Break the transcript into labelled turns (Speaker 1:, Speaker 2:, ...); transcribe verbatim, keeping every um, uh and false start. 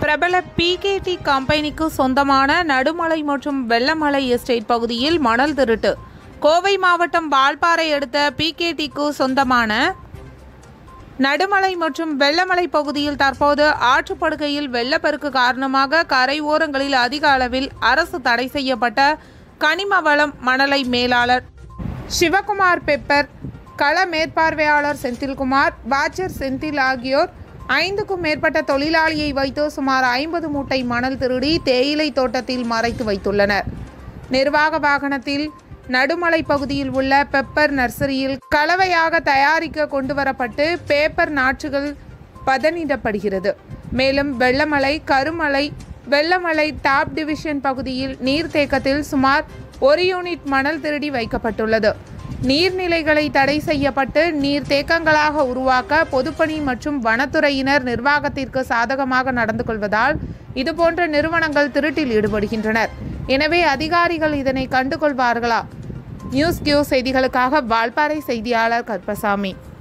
Speaker 1: பிரபல B K D கம்பெனிக்கு சொந்தமான நடுமலை மற்றும் வெள்ளமலை எஸ்டேட் பகுதியில் மணல் திருட்டு. கோவை மாவட்டம் வால்பாறை அடுத்த பி கே டிக்கு சொந்தமான நடுமலை மற்றும் வெள்ளமலை பகுதியில் தற்போது ஆற்றுப்படுகையில் வெள்ளப்பெருக்கு காரணமாக கரை ஓரங்களில் அதிக அளவில் அரசு தடை செய்யப்பட்ட கனிம வளம் மணலை மேலாளர் சிவகுமார் பெப்பர், கள மேற்பார்வையாளர் செந்தில்குமார், வாச்சர் செந்தில் ஆகியோர் ஐந்துக்கும் மேற்பட்ட தொழிலாளியை வைத்து சுமார் ஐம்பது மூட்டை மணல் திருடி தேயிலை தோட்டத்தில் மறைத்து வைத்துள்ளனர். நிர்வாக வாகனத்தில் நடுமலை பகுதியில் உள்ள பெப்பர் நர்சரியில் கலவையாக தயாரிக்க கொண்டுவரப்பட்டு பேப்பர் நாற்றுகள் பதனிடப்படுகிறது. மேலும் வெள்ளமலை, கருமலை, வெள்ளமலை டாப் டிவிஷன் பகுதியில் நீர்த்தேக்கத்தில் சுமார் ஒரு யூனிட் மணல் திருடி வைக்கப்பட்டுள்ளது. நீர்நிலைகளை தடை செய்யப்பட்டு நீர்த்தேக்கங்களாக உருவாக்க பொதுப்பணி மற்றும் வனத்துறையினர் நிர்வாகத்திற்கு சாதகமாக நடந்து கொள்வதால் இதுபோன்ற நிறுவனங்கள் திருட்டில் ஈடுபடுகின்றனர். எனவே அதிகாரிகள் இதனை கண்டுகொள்வார்களா? நியூஸ் கியூ செய்திகளுக்காக வால்பாறை செய்தியாளர் கருப்பசாமி.